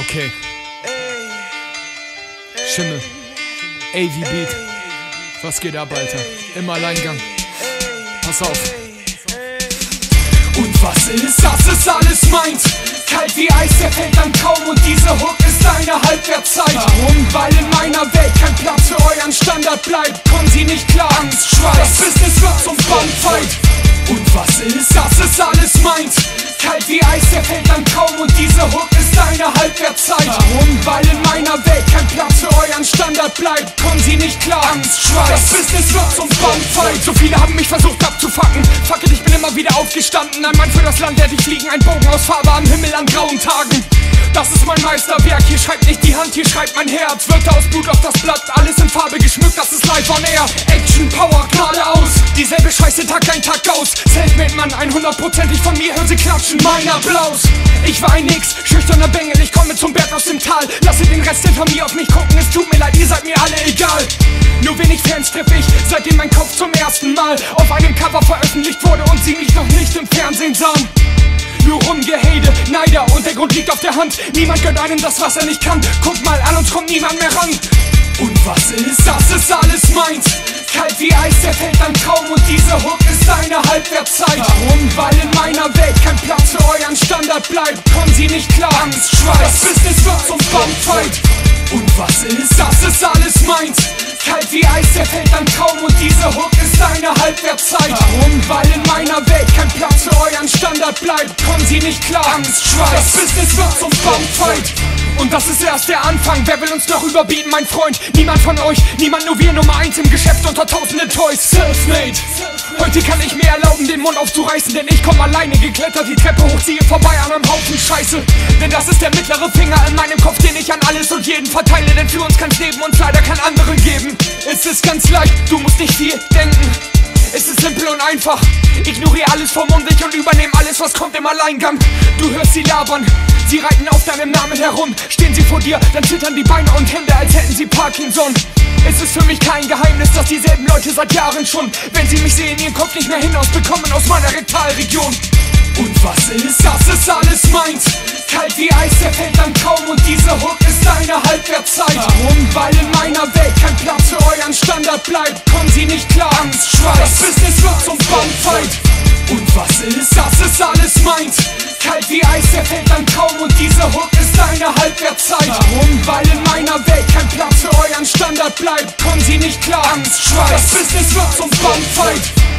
Okay. Schimmel. AV Beat. Was geht ab, Alter? Im Alleingang. Pass auf. Und was ist? Das ist alles meins. Kalt wie Eis, der fällt dann kaum. Und diese Hook ist eine Halbwertszeit. Warum? Weil in meiner Welt kein Platz für euren Standard bleibt. Kommen Sie nicht klar, Angst, Schweiß. Das Business wird zum Bandfight. Und was ist? Das ist alles meins. Kalt wie Eis, der fällt dann kaum. Und diese Hook ist eine Halbwertszeit. Warum? Weil in meiner Welt kein Platz für euren Standard bleibt. Kommen Sie nicht klar, Angst, Schweiß. Das Business wird zum Bandfight. So viele haben mich versucht abzufacken. Fuck it, ich bin immer wieder aufgestanden. Ein Mann für das Land, der die fliegen. Ein Bogen aus Farbe am Himmel an grauen Tagen. Das ist mein Meisterwerk, hier schreibt nicht die Hand, hier schreibt mein Herz. Wörter aus Blut auf das Blatt, alles in Farbe geschmückt, das ist live on air. Action, Power, geradeaus, dieselbe Scheiße Tag ein, Tag aus. Selfmade Mann, 100%ig von mir, hören Sie klatschen, mein Applaus. Ich war ein Nix, schüchterner Bengel, ich komme zum Berg aus dem Tal. Lasse den Rest hinter mir auf mich gucken, es tut mir leid, ihr seid mir alle egal. Nur wenig Fans triff ich, seitdem mein Kopf zum ersten Mal auf einem Cover veröffentlicht wurde und sie mich noch nicht im Fernsehen sahen. Nur Rumgehate, Neider und der Grund liegt auf der Hand. Niemand gönnt einem das, was er nicht kann. Guck mal an, uns kommt niemand mehr ran. Und was ist? Das ist alles meins. Kalt wie Eis, der fällt dann kaum. Und diese Hook ist eine Halbwertszeit. Warum? Weil in meiner Welt kein Platz für euren Standard bleibt. Kommen Sie nicht klar, Angst, Schweiß. Das Business wird zum Bandfight. Und was ist? Das ist alles meins. Kalt wie Eis, der fällt dann kaum. Und diese Hook ist eine Halbwertszeit. Warum? Weil in meiner Welt kein Platz für euren Standard bleibt. Kommen Sie nicht klar, Angst, Schweiß. Das Business wird zum Bandfight. Und das ist erst der Anfang, wer will uns noch überbieten, mein Freund? Niemand von euch, niemand, nur wir Nummer 1 im Geschäft unter tausenden Toys. Selfmade. Heute kann ich mir erlauben, den Mund aufzureißen, denn ich komm alleine geklettert die Treppe hoch, ziehe vorbei an einem Haufen Scheiße. Denn das ist der mittlere Finger in meinem Kopf, den ich an alles und jeden verteile, denn für uns kann's Leben uns leider kein anderen geben. Es ist ganz leicht, du musst nicht viel denken. Es ist simpel und einfach, ignoriere alles vormundig und übernehme alles, was kommt im Alleingang. Du hörst sie labern, sie reiten auf deinem Namen herum. Stehen sie vor dir, dann zittern die Beine und Hände, als hätten sie Parkinson. Es ist für mich kein Geheimnis, dass dieselben Leute seit Jahren schon, wenn sie mich sehen, ihren Kopf nicht mehr hinausbekommen aus meiner Rektalregion. Und was ist? Das ist alles meins. Kalt wie Eis, der fällt dann kaum. Und diese Hook ist eine Halbwertszeit. Warum? Weil in meiner Welt kein Platz für euren Standard bleibt. Kommen Sie nicht klar, Angst, Schweiß. Das Business wird zum Bandfight. Und was ist? Das ist alles meins. Kalt wie Eis, der fällt dann kaum. Und diese Hook ist eine Halbwertszeit. Warum? Weil in meiner Welt kein Platz für euren Standard bleibt. Kommen Sie nicht klar, Angst, Schweiß. Das Business wird zum Bandfight.